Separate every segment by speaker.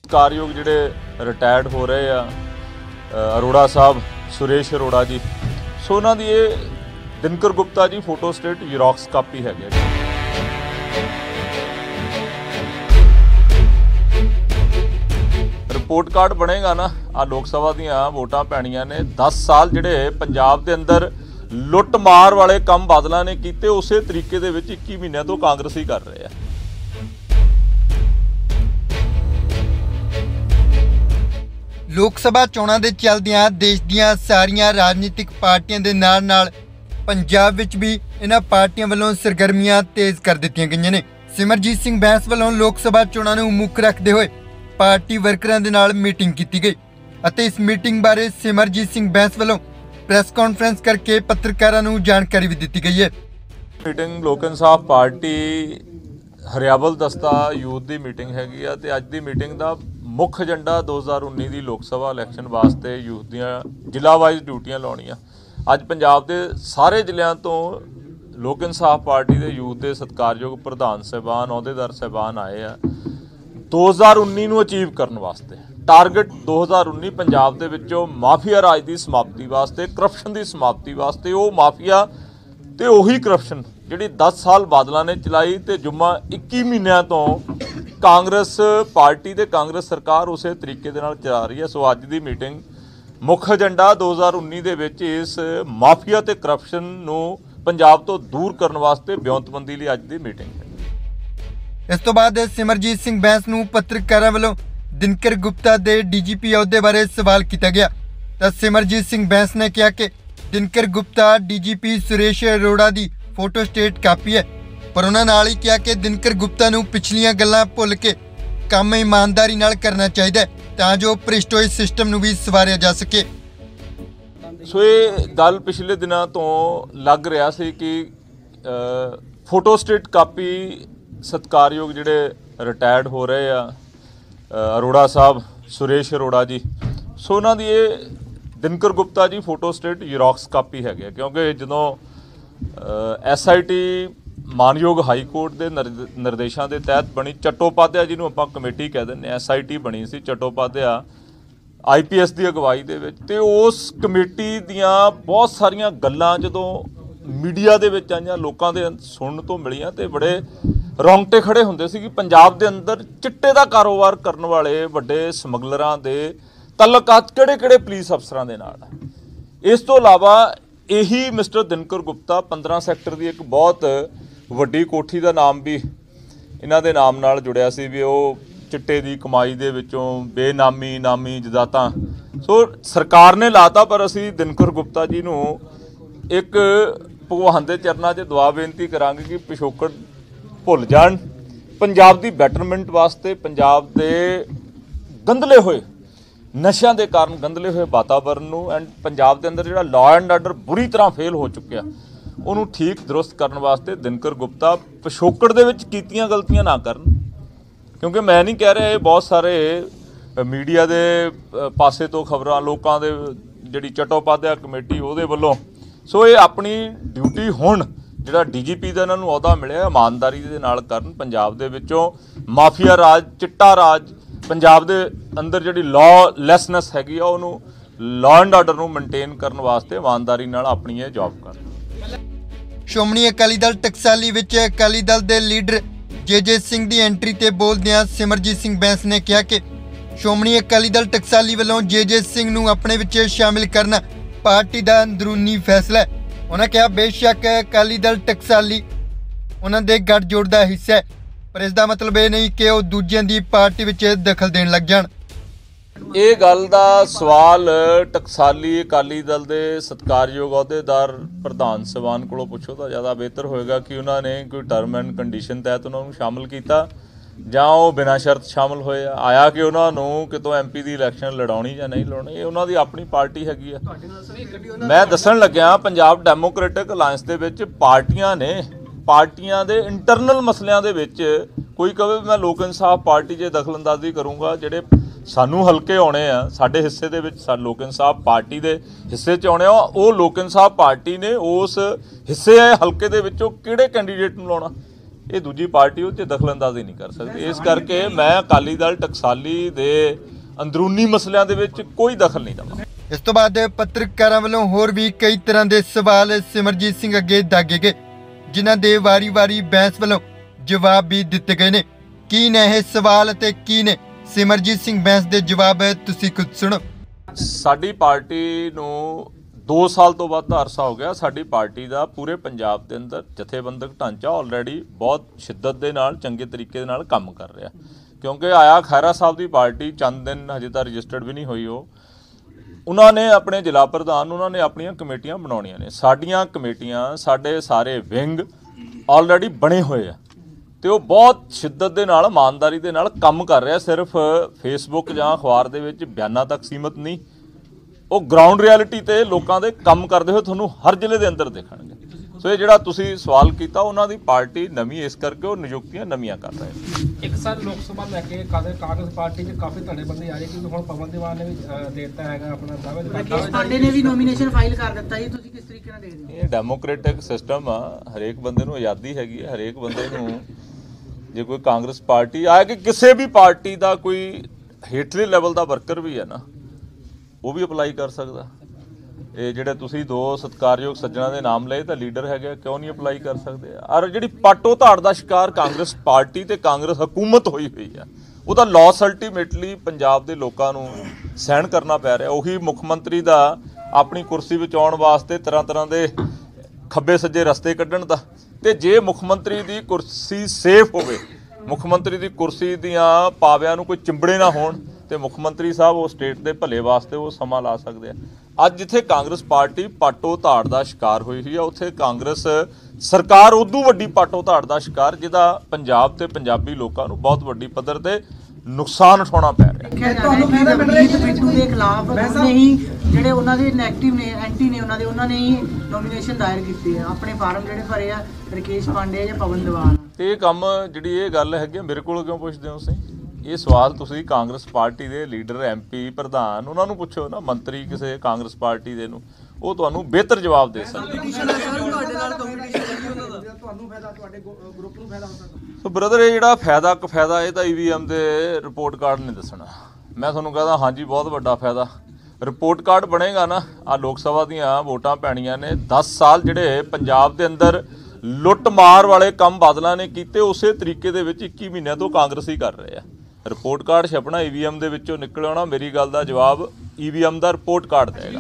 Speaker 1: ਸਤਿਕਾਰਯੋਗ ਜਿਹੜੇ ਰਿਟਾਇਰਡ ਹੋ ਰਹੇ ਆ ਅਰੋੜਾ ਸਾਹਿਬ ਸੁਰੇਸ਼ ਅਰੋੜਾ ਜੀ, ਸੋ ਉਹਨਾਂ ਦੀ ਇਹ Dinkar Gupta ji photo state ਜ਼ੈਰੋਕਸ copy ਹੈਗੇ ਜੀ। ਰਿਪੋर्ट कार्ड बनेगा ना, आ लोक सभा दियां वोटां पैणियां ने 10 साल जिहड़े पंजाब दे अंदर लुੱਟ मार वाले काम बादलों ने कीते उसे तरीके दे विच 21 महीनों तो कांग्रेस ही कर रहे हैं।
Speaker 2: लोक सभा चोणां दे चलदियां देश दीयां सारियां राजनीतिक पार्टियां दे नाल-नाल पंजाब विच भी इन्हां पार्टियां वल्लों सरगर्मियां तेज़ कर दित्तियां गईयां ने। सिमरजीत सिंह बैंस वल्लों लोक सभा चोणां नूं मुੱਖ रखदे होए पार्टी वर्करां दे नाल मीटिंग की गई ਅਤੇ इस मीटिंग बारे सिमरजीत सिंह बैंस वालों प्रेस कॉन्फ्रेंस करके पत्रकारां नूं जानकारी भी दी गई है।
Speaker 1: मीटिंग लोक इंसाफ पार्टी हरियावल दस्ता यूथ की मीटिंग हैगी आ ते अज दी मीटिंग का मुख्य एजेंडा 2019 की लोक सभा इलैक्शन वास्ते यूथ दियां जिला वाइज ड्यूटियां लाउणियां। अज पंजाब के सारे जिलों तो लोक इंसाफ पार्टी के यूथ के सत्कारयोग प्रधान साहबान अहुदेदार साहबान आए आ 2019 ਨੂੰ ਅਚੀਵ ਕਰਨ ਵਾਸਤੇ। टारगेट 2019 पंजाब ਦੇ ਵਿੱਚੋਂ ਮਾਫੀਆ ਰਾਜ ਦੀ ਸਮਾਪਤੀ ਵਾਸਤੇ, ਕਰਪਸ਼ਨ ਦੀ ਸਮਾਪਤੀ ਵਾਸਤੇ। ਉਹ ਮਾਫੀਆ ਤੇ ਉਹੀ ਕਰਪਸ਼ਨ ਜਿਹੜੀ 10 ਸਾਲ ਬਾਦਲਾਂ ਨੇ ਚਲਾਈ ਤੇ ਜੁਮਾ 21 ਮਹੀਨਿਆਂ ਤੋਂ ਕਾਂਗਰਸ ਪਾਰਟੀ ਤੇ ਕਾਂਗਰਸ ਸਰਕਾਰ ਉਸੇ ਤਰੀਕੇ ਦੇ ਨਾਲ ਚਲਾ ਰਹੀ ਹੈ। ਸੋ ਅੱਜ ਦੀ ਮੀਟਿੰਗ ਮੁੱਖ ਏਜੰਡਾ 2019 ਦੇ ਵਿੱਚ ਇਸ ਮਾਫੀਆ ਤੇ ਕਰਪਸ਼ਨ ਨੂੰ ਪੰਜਾਬ ਤੋਂ ਦੂਰ ਕਰਨ ਵਾਸਤੇ ਬਿਆਨਤਬੰਦੀ ਲਈ ਅੱਜ ਦੀ ਮੀਟਿੰਗ ਹੈ।
Speaker 2: इस तो बाद सिमरजीत सिंह बैंस नूं पत्रकारां वल्लों दिनकर गुप्ता दे DGP अहुदे बारे सवाल किया गया तो सिमरजीत सिंह बैंस ने कहा कि दिनकर गुप्ता DGP सुरेश अरोड़ा दी फोटो स्टेट कापी है, पर उन्होंने नाल ही कहा कि दिनकर गुप्ता नूं पिछलियां गल्लां भुल के काम ईमानदारी नाल करना चाहिए तां जो भ्रिष्ट होए सिस्टम नूं भी सवारिया जा सके।
Speaker 1: सो ये गल पिछले दिनों तो लग रहा सी कि फोटो स्टेट कापी सत्कारयोग जिहड़े रिटायर्ड हो रहे आ अरोड़ा साहब सुरेश अरोड़ा जी, सो उन्हां दी ये Dinkar Gupta ji photostat xerox copy है। क्योंकि जदों SIT मानयोग हाई कोर्ट के निर्देशों के तहत बनी चट्टोपाध्याय जिन्हों आपां कमेटी कह दिंदे SIT बनी सी चट्टोपाध्याय IPS की अगवाई दे विच, ते उस कमेटी दियां बहुत सारियां गल्लां जदों मीडिया दे विच आईयां लोकां दे सुणन तो मिलियां ते बड़े रौंगटे खड़े होंदे सी कि पंजाब दे अंदर चिट्टे दा कारोबार करन वाले वड्डे समगलरां दे तल्लुकात किहड़े-किहड़े पुलिस अफसरां दे नाल। इस तो इलावा यही मिस्टर दिनकर गुप्ता 15 सैक्टर की एक बहुत वड्डी कोठी का नाम भी इन्हां दे नाम नाल जुड़िया सी भी वो चिट्टे की कमाई दे विचों बेनामी नामी जायदादां। सो सरकार ने लाता, पर असीं दिनकर गुप्ता जी नूं एक भगवान के चरणों 'च दुआ बेनती करांगे कि पिछोकड़ भुल जाण, पंजाब की बैटरमेंट वास्ते, पंजाब के गंदले हुए नशा के कारण गंदले हुए वातावरण नूं एंड पंजाब के अंदर जिहड़ा लॉ एंड आर्डर बुरी तरह फेल हो चुकिया उन्होंने ठीक दुरुस्त करने वास्ते दिनकर गुप्ता पिछोकड़ दे विच कीतियां गलतियां ना करन। क्योंकि मैं नहीं कह रहा, ये बहुत सारे मीडिया के पासे तो खबरां लोकां दे जिहड़ी चट्टोपाध्याय कमेटी उहदे वल्लों, सो ये अपनी ड्यूटी हुण ਜਿਹੜਾ DGP ਦਾ ਇਹਨਾਂ ਨੂੰ ਅਹੁਦਾ ਮਿਲਿਆ ਇਮਾਨਦਾਰੀ ਦੇ ਨਾਲ ਕਰਨ। ਪੰਜਾਬ ਦੇ ਵਿੱਚੋਂ ਮਾਫੀਆ ਰਾਜ ਚਿੱਟਾ ਰਾਜ ਪੰਜਾਬ ਦੇ ਅੰਦਰ ਜਿਹੜੀ ਲਾਅਲੈਸਨੈਸ ਹੈਗੀ ਆ ਉਹਨੂੰ ਲਾਅ ਐਂਡ ਆਰਡਰ ਨੂੰ ਮੇਨਟੇਨ ਕਰਨ ਵਾਸਤੇ ਇਮਾਨਦਾਰੀ ਨਾਲ ਆਪਣੀ ਇਹ ਜੌਬ ਕਰਨ।
Speaker 2: ਸ਼੍ਰੋਮਣੀ ਅਕਾਲੀ ਦਲ ਟਕਸਾਲੀ ਵਿੱਚ ਅਕਾਲੀ ਦਲ ਦੇ ਲੀਡਰ JJ ਸਿੰਘ ਦੀ ਐਂਟਰੀ ਤੇ ਬੋਲਦਿਆਂ ਸਿਮਰਜੀਤ ਸਿੰਘ ਬੈਂਸ ਨੇ ਕਿਹਾ ਕਿ ਸ਼੍ਰੋਮਣੀ ਅਕਾਲੀ ਦਲ ਟਕਸਾਲੀ ਵੱਲੋਂ JJ ਸਿੰਘ ਨੂੰ ਆਪਣੇ ਵਿੱਚ ਸ਼ਾਮਿਲ ਕਰਨਾ ਪਾਰਟੀ ਦਾ ਅੰਦਰੂਨੀ ਫੈਸਲਾ ਹੈ। उन्होंने कहा बेशक अकाली दल टकसाली उन्होंने गठजोड़ का हिस्सा है, पर इसका मतलब ये नहीं कि वो दूजियां दी पार्टी विच दखल देण लग जाण।
Speaker 1: ये गल दा सवाल टकसाली अकाली दल के सत्कारयोग अहुदेदार प्रधान साहबान कोलों पुछो तो ज़्यादा बेहतर होएगा कि उन्होंने कोई टर्म एंड कंडीशन तहत उन्होंने शामिल किया जां वो बिना शर्त शामिल होए आया कि उन्होंने कितों MP की इलैक्शन लड़ाउणी जां नहीं लड़ाउणी, ये उन्होंने अपनी पार्टी हैगी है। मैं दसन लग्या पंजाब डेमोक्रेटिक अलायंस दे विच पार्टियां ने, पार्टियां दे इंटरनल मसलियां दे विच कोई कहे मैं लोक इंसाफ पार्टी 'च दखलअंदाजी करूँगा, जिहड़े सानू हल्के आने आ साडे हिस्से दे विच लोक इंसाफ पार्टी दे हिस्से 'च आने आ, वो लोक इंसाफ पार्टी ने उस हिस्से हल्के दे विचों किहड़े कैंडीडेट नूं लाउणा ਇਹ ਦੂਜੀ ਪਾਰਟੀ ਉਹ 'ਚ ਦਖਲਅੰਦਾਜ਼ੀ ਨਹੀਂ ਕਰ ਸਕਦੀ। ਇਸ ਕਰਕੇ ਮੈਂ ਅਕਾਲੀ ਦਲ ਟਕਸਾਲੀ ਦੇ ਅੰਦਰੂਨੀ ਮਸਲਿਆਂ ਦੇ ਵਿੱਚ ਕੋਈ ਦਖਲ ਨਹੀਂ ਦੇਵਾਂ।
Speaker 2: ਇਸ ਤੋਂ ਬਾਅਦ ਪੱਤਰਕਾਰਾਂ ਵੱਲੋਂ ਹੋਰ ਵੀ ਕਈ ਤਰ੍ਹਾਂ ਦੇ ਸਵਾਲ ਸਿਮਰਜੀਤ ਸਿੰਘ ਅੱਗੇ ਦਾਗੇ ਗਏ, ਜਿਨ੍ਹਾਂ ਦੇ ਵਾਰੀ-ਵਾਰੀ ਬੈਂਸ ਵੱਲੋਂ ਜਵਾਬ ਵੀ ਦਿੱਤੇ ਗਏ ਨੇ। ਕੀ ਨੇ ਇਹ ਸਵਾਲ ਅਤੇ ਕੀ ਨੇ ਸਿਮਰਜੀਤ ਸਿੰਘ ਬੈਂਸ ਦੇ ਜਵਾਬ, ਤੁਸੀਂ ਖੁਦ ਸੁਣੋ।
Speaker 1: ਸਾਡੀ ਪਾਰਟੀ ਨੂੰ 2 ਸਾਲ ਤੋਂ ਵੱਧ ਦਾ ਅਰਸਾ ਹੋ ਗਿਆ। ਸਾਡੀ ਪਾਰਟੀ ਦਾ ਪੂਰੇ ਪੰਜਾਬ ਦੇ ਅੰਦਰ ਜਥੇਬੰਦਕ ਢਾਂਚਾ ਆਲਰੇਡੀ ਬਹੁਤ ਸ਼ਿੱਦਤ ਦੇ ਨਾਲ ਚੰਗੇ ਤਰੀਕੇ ਦੇ ਨਾਲ ਕੰਮ ਕਰ ਰਿਹਾ, ਕਿਉਂਕਿ ਆਇਆ ਖੈਰਾ ਸਾਹਿਬ ਦੀ ਪਾਰਟੀ ਚੰਦ ਦਿਨ ਹਜੇ ਤਾਂ ਰਜਿਸਟਰਡ ਵੀ ਨਹੀਂ ਹੋਈ। ਉਹਨਾਂ ਨੇ ਆਪਣੇ ਜ਼ਿਲ੍ਹਾ ਪ੍ਰਧਾਨ, ਉਹਨਾਂ ਨੇ ਆਪਣੀਆਂ ਕਮੇਟੀਆਂ ਬਣਾਉਣੀਆਂ ਨੇ। ਸਾਡੀਆਂ ਕਮੇਟੀਆਂ, ਸਾਡੇ ਸਾਰੇ ਵਿੰਗ ਆਲਰੇਡੀ ਬਣੇ ਹੋਏ ਆ ਤੇ ਉਹ ਬਹੁਤ ਸ਼ਿੱਦਤ ਦੇ ਨਾਲ ਇਮਾਨਦਾਰੀ ਦੇ ਨਾਲ ਕੰਮ ਕਰ ਰਿਹਾ। ਸਿਰਫ ਫੇਸਬੁੱਕ ਜਾਂ ਅਖਬਾਰ ਦੇ ਵਿੱਚ ਬਿਆਨਾਂ ਤੱਕ ਸੀਮਤ ਨਹੀਂ, ਉਹ ਗਰਾਊਂਡ ਰਿਐਲਿਟੀ ਤੇ ਲੋਕਾਂ ਦੇ ਕੰਮ ਕਰਦੇ ਹੋਏ ਤੁਹਾਨੂੰ ਹਰ ਜ਼ਿਲ੍ਹੇ ਦੇ ਅੰਦਰ ਦੇਖਣਗੇ। ਸੋ ਇਹ ਜਿਹੜਾ ਤੁਸੀਂ ਸਵਾਲ ਕੀਤਾ, ਉਹਨਾਂ ਦੀ ਪਾਰਟੀ ਨਵੀਂ, ਇਸ ਕਰਕੇ ਉਹ ਨਿਯੁਕਤੀਆਂ ਨਵੀਆਂ ਕਰ ਰਹੇ ਨੇ।
Speaker 3: ਇੱਕ ਸਰ ਲੋਕ ਸਭਾ ਲੈ ਕੇ ਕਾਂਗਰਸ ਪਾਰਟੀ 'ਚ ਕਾਫੀ ਧੜੇਬੰਦੀ ਆ ਰਹੀ, ਕਿਉਂਕਿ ਹੁਣ ਪਵਨ ਦੀਵਾਨ ਨੇ ਵੀ ਦੇਤਾ ਹੈਗਾ ਆਪਣਾ ਦਾਅਵੇ।
Speaker 4: ਰਾਕੇਸ਼ ਪਾਂਡੇ ਨੇ ਵੀ ਨੋਮੀਨੇਸ਼ਨ ਫਾਈਲ ਕਰ ਦਿੱਤਾ ਜੀ, ਤੁਸੀਂ ਕਿਸ ਤਰੀਕੇ ਨਾਲ ਦੇਖਦੇ ਹੋ?
Speaker 1: ਇਹ ਡੈਮੋਕ੍ਰੈਟਿਕ ਸਿਸਟਮ ਆ, ਹਰੇਕ ਬੰਦੇ ਨੂੰ ਆਜ਼ਾਦੀ ਹੈਗੀ ਹੈ। ਹਰੇਕ ਬੰਦੇ ਨੂੰ ਜੇ ਕੋਈ ਕਾਂਗਰਸ ਪਾਰਟੀ ਆਏ ਕਿ ਕਿਸੇ ਵੀ ਪਾਰਟੀ ਦਾ ਕੋਈ ਹੇਠਲੇ ਲੈਵਲ ਦਾ ਵਰਕਰ ਵੀ ਹੈ ਨਾ, ਉਹ ਵੀ ਅਪਲਾਈ ਕਰ ਸਕਦਾ। ਇਹ ਜਿਹੜੇ ਤੁਸੀਂ 2 ਸਤਿਕਾਰਯੋਗ ਸੱਜਣਾ ਦੇ ਨਾਮ ਲਏ ਤਾਂ ਲੀਡਰ ਹੈਗੇ, ਕਿਉਂ ਨਹੀਂ ਅਪਲਾਈ ਕਰ ਸਕਦੇ? ਔਰ ਜਿਹੜੀ ਪਾਟੋ ਧਾੜ ਦਾ ਸ਼ਿਕਾਰ ਕਾਂਗਰਸ ਪਾਰਟੀ ਤੇ ਕਾਂਗਰਸ ਹਕੂਮਤ ਹੋਈ ਹੋਈ ਆ, ਉਹਦਾ ਲਾਸ ਅਲਟੀਮੇਟਲੀ ਪੰਜਾਬ ਦੇ ਲੋਕਾਂ ਨੂੰ ਸਹਿਣ ਕਰਨਾ ਪੈ ਰਿਹਾ। ਉਹੀ ਮੁੱਖ ਮੰਤਰੀ ਦਾ ਆਪਣੀ ਕੁਰਸੀ ਵਿੱਚ ਆਉਣ ਵਾਸਤੇ ਤਰ੍ਹਾਂ ਦੇ ਖੱਬੇ ਸੱਜੇ ਰਸਤੇ ਕੱਢਣ ਦਾ। ਤੇ ਜੇ ਮੁੱਖ ਮੰਤਰੀ ਦੀ ਕੁਰਸੀ ਸੇਫ ਹੋਵੇ, ਮੁੱਖ ਮੰਤਰੀ ਦੀ ਕੁਰਸੀ ਦੀਆਂ ਪਾਵਿਆਂ ਨੂੰ ਕੋਈ ਚਿੰਬੜੇ ਨਾ ਹੋਣ, ਤੇ ਮੁੱਖ ਮੰਤਰੀ ਸਾਹਿਬ ਉਹ ਸਟੇਟ ਦੇ ਭਲੇ ਵਾਸਤੇ ਉਹ ਸਮਾਂ ਲਾ ਸਕਦੇ ਆ। ਅੱਜ ਜਿੱਥੇ ਕਾਂਗਰਸ ਪਾਰਟੀ ਪਾਟੋ ਧਾੜ ਦਾ ਸ਼ਿਕਾਰ ਹੋਈ ਹੋਈ ਆ, ਉੱਥੇ ਕਾਂਗਰਸ ਸਰਕਾਰ ਉਦੋਂ ਵੱਡੀ ਪਾਟੋ ਧਾੜ ਦਾ ਸ਼ਿਕਾਰ, ਜਿਹਦਾ ਪੰਜਾਬ ਤੇ ਪੰਜਾਬੀ ਲੋਕਾਂ ਨੂੰ ਬਹੁਤ ਵੱਡੀ ਪੱਧਰ ਤੇ ਨੁਕਸਾਨ ਉਠਾਉਣਾ ਪੈ ਰਿਹਾ।
Speaker 4: ਤੁਹਾਨੂੰ ਕਹਿੰਦਾ ਬਿੱਟੂ ਦੇ ਖਿਲਾਫ ਉਹਨੇ ਹੀ ਜਿਹੜੇ ਉਹਨਾਂ ਦੇ ਨੈਗੇਟਿਵ ਨੇ, ਐਂਟੀ ਨੇ ਉਹਨਾਂ ਨੇ ਹੀ ਨੋਮੀਨੇਸ਼ਨ ਦਾਇਰ ਕੀਤੀ ਹੈ, ਆਪਣੇ ਫਾਰਮ ਜਿਹੜੇ ਭਰੇ ਆ ਰਾਕੇਸ਼ ਪਾਂਡੇ ਜਾਂ ਪਵਨ ਦੀਵਾਨ।
Speaker 1: ਤੇ ਇਹ ਕੰਮ, ਜਿਹੜੀ ਇਹ ਗੱਲ ਹੈਗੀ, ਮੇਰੇ ਕੋਲ ਕਿਉਂ ਪੁੱਛਦੇ ਹੋ ਤੁਸੀਂ? ਇਹ ਸਵਾਲ ਤੁਸੀਂ ਕਾਂਗਰਸ ਪਾਰਟੀ ਦੇ ਲੀਡਰ, MP, ਪ੍ਰਧਾਨ, ਉਹਨਾਂ ਨੂੰ ਪੁੱਛੋ ਨਾ, ਮੰਤਰੀ ਕਿਸੇ ਕਾਂਗਰਸ ਪਾਰਟੀ ਦੇ ਨੂੰ, ਉਹ ਤੁਹਾਨੂੰ ਬਿਹਤਰ ਜਵਾਬ ਦੇ ਸਕਦੇ। ਸੋ ਬ੍ਰਦਰ, ਇਹ ਜਿਹੜਾ ਫਾਇਦਾ ਇਹ ਤਾਂ EVM ਦੇ ਰਿਪੋਰਟ ਕਾਰਡ ਨੇ ਦੱਸਣਾ। ਮੈਂ ਤੁਹਾਨੂੰ ਕਹਿੰਦਾ ਹਾਂਜੀ, ਬਹੁਤ ਵੱਡਾ ਫਾਇਦਾ ਰਿਪੋਰਟ ਕਾਰਡ ਬਣੇਗਾ ਨਾ। ਆ ਲੋਕ ਸਭਾ ਦੀਆਂ ਵੋਟਾਂ ਪੈਣੀਆਂ ਨੇ। 10 ਸਾਲ ਜਿਹੜੇ ਪੰਜਾਬ ਦੇ ਅੰਦਰ ਲੁੱਟ ਮਾਰ ਵਾਲੇ ਕੰਮ ਬਾਦਲਾਂ ਨੇ ਕੀਤੇ, ਉਸੇ ਤਰੀਕੇ ਦੇ ਵਿੱਚ 21 ਮਹੀਨਿਆਂ ਤੋਂ ਕਾਂਗਰਸੀ ਕਰ ਰਹੇ ਆ। ਰਿਪੋਰਟ ਕਾਰਡ ਛਪਣਾ, EVM ਦੇ ਵਿੱਚੋਂ ਨਿਕਲ ਆਉਣਾ। ਮੇਰੀ ਗੱਲ ਦਾ ਜਵਾਬ EVM ਦਾ ਰਿਪੋਰਟ ਕਾਰਡ ਦੇਗਾ।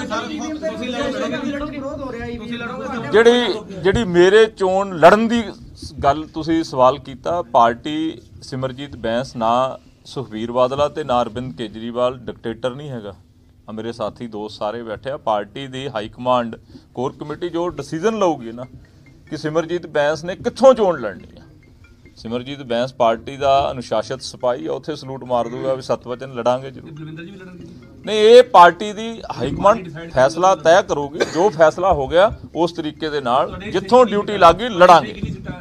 Speaker 1: ਜਿਹੜੀ ਮੇਰੇ ਚੋਣ ਲੜਨ ਦੀ ਗੱਲ ਤੁਸੀਂ ਸਵਾਲ ਕੀਤਾ, ਪਾਰਟੀ ਸਿਮਰਜੀਤ ਬੈਂਸ ਨਾ ਸੁਖਬੀਰ ਬਾਦਲਾ ਤੇ ਨਾ ਅਰਵਿੰਦ ਕੇਜਰੀਵਾਲ ਡਿਕਟੇਟਰ ਨਹੀਂ ਹੈਗਾ। ਆ ਮੇਰੇ ਸਾਥੀ ਦੋਸਤ ਸਾਰੇ ਬੈਠੇ ਆ। ਪਾਰਟੀ ਦੀ ਹਾਈ ਕਮਾਂਡ, ਕੋਰ ਕਮੇਟੀ ਜੋ ਡਿਸੀਜਨ ਲਊਗੀ ਨਾ ਕਿ ਸਿਮਰਜੀਤ ਬੈਂਸ ਨੇ ਕਿੱਥੋਂ ਚੋਣ ਲੜਨੀ ਆ, ਸਿਮਰਜੀਤ ਬੈਂਸ ਪਾਰਟੀ ਦਾ ਅਨੁਸ਼ਾਸਿਤ ਸਿਪਾਹੀ ਆ, ਉੱਥੇ ਸਲੂਟ ਮਾਰ ਦੂਗਾ ਵੀ ਸਤਵਚਨ ਲੜਾਂਗੇ ਜ਼ਰੂਰ। ਨਹੀਂ, ਇਹ ਪਾਰਟੀ ਦੀ ਹਾਈ ਕਮਾਂਡ ਫੈਸਲਾ ਤੈਅ ਕਰੂਗੀ। ਜੋ ਫੈਸਲਾ ਹੋ ਗਿਆ ਉਸ ਤਰੀਕੇ ਦੇ ਨਾਲ ਜਿੱਥੋਂ ਡਿਊਟੀ ਲੱਗ ਗਈ ਲੜਾਂਗੇ।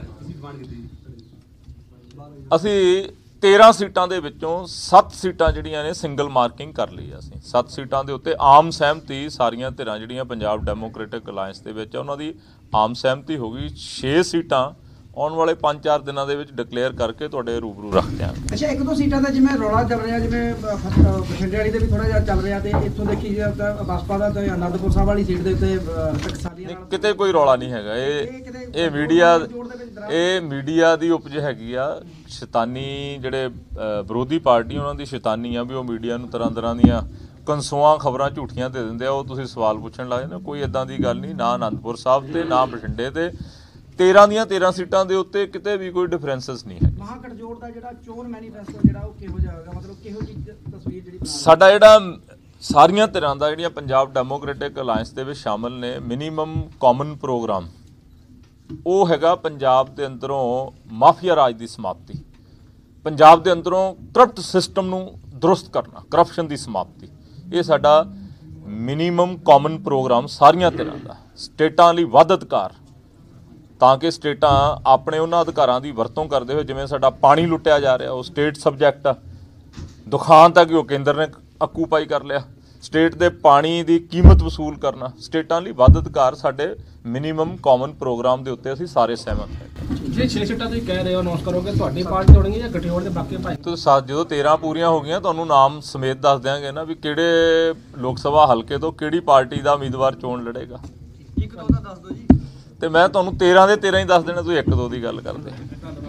Speaker 1: ਅਸੀਂ 13 ਸੀਟਾਂ ਦੇ ਵਿੱਚੋਂ 7 ਸੀਟਾਂ ਜਿਹੜੀਆਂ ਨੇ ਸਿੰਗਲ ਮਾਰਕਿੰਗ ਕਰ ਲਈ। ਅਸੀਂ 7 ਸੀਟਾਂ ਦੇ ਉੱਤੇ ਆਮ ਸਹਿਮਤੀ, ਸਾਰੀਆਂ ਧਿਰਾਂ ਜਿਹੜੀਆਂ ਪੰਜਾਬ ਡੈਮੋਕ੍ਰੈਟਿਕ ਅਲਾਇੰਸ ਦੇ ਵਿੱਚ ਉਹਨਾਂ ਦੀ ਆਮ ਸਹਿਮਤੀ ਹੋ ਗਈ। 6 ਸੀਟਾਂ ਆਉਣ ਵਾਲੇ 5-4 ਦਿਨਾਂ ਦੇ ਵਿੱਚ ਡਿਕਲੇਅਰ ਕਰਕੇ ਤੁਹਾਡੇ ਰੂਬਰੂ ਰੱਖ ਦਿਆਂਗੇ।
Speaker 5: ਅੱਛਾ, 1-2 ਸੀਟਾਂ ਦਾ ਜਿਵੇਂ ਰੌਲਾ ਚੱਲ ਰਿਹਾ, ਜਿਵੇਂ ਬਠਿੰਡੇ ਵਾਲੀ ਦੇ ਵੀ ਥੋੜਾ ਜਿਹਾ ਚੱਲ ਰਿਹਾ, ਤੇ ਇੱਥੋਂ ਦੇਖੀ ਜਾਏ ਤਾਂ ਬਸਪਾ ਦਾ ਤੇ ਅਨੰਦਪੁਰ ਸਾਹਿਬ ਵਾਲੀ ਸੀਟ ਦੇ ਉੱਤੇ ਟਕਸਾਲੀ ਨਾਲ
Speaker 1: ਕਿਤੇ ਕੋਈ ਰੌਲਾ ਨਹੀਂ ਹੈਗਾ। ਇਹ ਮੀਡੀਆ ਦੀ ਉਪਜ ਹੈਗੀ ਆ। ਸ਼ੈਤਾਨੀ ਜਿਹੜੇ ਵਿਰੋਧੀ ਪਾਰਟੀ, ਉਹਨਾਂ ਦੀ ਸ਼ੈਤਾਨੀ ਆ ਵੀ ਉਹ ਮੀਡੀਆ ਨੂੰ ਤਰ੍ਹਾਂ ਦੀਆਂ ਕਨਸੂਆਂ ਖਬਰਾਂ ਝੂਠੀਆਂ ਦੇ ਦਿੰਦੇ ਆ। ਉਹ ਤੁਸੀਂ ਸਵਾਲ ਪੁੱਛਣ ਲੱਗ ਜਾਂਦੇ। ਕੋਈ ਇਦਾਂ ਦੀ ਗੱਲ ਨਹੀਂ, ਨਾ ਅਨੰਦਪੁਰ ਸਾਹਿਬ ਤੇ ਨਾ ਬਠਿੰਡੇ ਤੇ। 13 ਦੀਆਂ 13 ਸੀਟਾਂ ਦੇ ਉੱਤੇ ਕਿਤੇ ਵੀ ਕੋਈ ਡਿਫਰੈਂਸਸ ਨਹੀਂ ਹੈ।
Speaker 5: ਮਹਾਗਠਜੋੜ ਦਾ ਜਿਹੜਾ ਚੋਣ ਮੈਨੀਫੈਸਟੋ ਜਿਹੜਾ ਉਹ ਕਿਹੋ ਜਿਹਾ ਹੋਵੇਗਾ, ਮਤਲਬ ਕਿਹੋ ਜਿਹੀ ਤਸਵੀਰ ਜਿਹੜੀ
Speaker 1: ਸਾਡਾ ਜਿਹੜਾ ਸਾਰੀਆਂ ਧਿਰਾਂ ਦਾ ਜਿਹੜੀਆਂ ਪੰਜਾਬ ਡੈਮੋਕ੍ਰੈਟਿਕ ਅਲਾਇੰਸ ਦੇ ਵਿੱਚ ਸ਼ਾਮਲ ਨੇ, ਮਿਨੀਮਮ ਕਾਮਨ ਪ੍ਰੋਗਰਾਮ ਉਹ ਹੈਗਾ ਪੰਜਾਬ ਦੇ ਅੰਦਰੋਂ ਮਾਫੀਆ ਰਾਜ ਦੀ ਸਮਾਪਤੀ, ਪੰਜਾਬ ਦੇ ਅੰਦਰੋਂ ਕਰਪਟ ਸਿਸਟਮ ਨੂੰ ਦਰੁਸਤ ਕਰਨਾ, ਕਰਪਸ਼ਨ ਦੀ ਸਮਾਪਤੀ। ਇਹ ਸਾਡਾ ਮਿਨੀਮਮ ਕਾਮਨ ਪ੍ਰੋਗਰਾਮ ਸਾਰੀਆਂ ਧਿਰਾਂ ਦਾ। ਸਟੇਟਾਂ ਲਈ ਵੱਧ ਅਧਿਕਾਰ, ਤਾਂ ਕਿ ਸਟੇਟਾਂ ਆਪਣੇ ਉਹਨਾਂ ਅਧਿਕਾਰਾਂ ਦੀ ਵਰਤੋਂ ਕਰਦੇ ਹੋਏ, ਜਿਵੇਂ ਸਾਡਾ ਪਾਣੀ ਲੁੱਟਿਆ ਜਾ ਰਿਹਾ ਉਹ ਸਟੇਟ ਸਬਜੈਕਟ ਆ, ਦੁਖਾਂਤ ਆ ਕਿ ਉਹ ਕੇਂਦਰ ਨੇ ਆਕੂਪਾਈ ਕਰ ਲਿਆ। ਸਟੇਟ ਦੇ ਪਾਣੀ ਦੀ ਕੀਮਤ ਵਸੂਲ ਕਰਨਾ, ਸਟੇਟਾਂ ਲਈ ਵੱਧ ਅਧਿਕਾਰ ਸਾਡੇ ਮਿਨੀਮਮ ਕਾਮਨ ਪ੍ਰੋਗਰਾਮ ਦੇ ਉੱਤੇ ਅਸੀਂ ਸਾਰੇ ਸਹਿਮਤ ਹਾਂ।
Speaker 3: ਜੇ 6 ਸੀਟਾਂ ਤੁਸੀਂ ਕਹਿ ਰਹੇ ਹੋ ਅਨਾਉਂਸ ਕਰੋਗੇ, ਤੁਹਾਡੀ ਪਾਰਟੀ ਹੋਣਗੀ ਜਾਂ ਗਠਜੋੜ ਦੇ ਬਾਕੀ ਭਾਈ?
Speaker 1: ਜਦੋਂ 13 ਪੂਰੀਆਂ ਹੋ ਗਈਆਂ ਤੁਹਾਨੂੰ ਨਾਮ ਸਮੇਤ ਦੱਸ ਦਿਆਂਗੇ ਨਾ ਵੀ ਕਿਹੜੇ ਲੋਕ ਸਭਾ ਹਲਕੇ ਤੋਂ ਕਿਹੜੀ ਪਾਰਟੀ ਦਾ ਉਮੀਦਵਾਰ ਚੋਣ ਲੜੇਗਾ।
Speaker 5: ਇੱਕ ਦੋ ਦਾ ਦੱਸ ਦਿਓ ਜੀ।
Speaker 1: ਤੇ ਮੈਂ ਤੁਹਾਨੂੰ 13 ਦੇ 13 ਹੀ ਦੱਸ ਦੇਣਾ, ਤੁਸੀਂ 1-2 ਦੀ ਗੱਲ ਕਰਦੇ।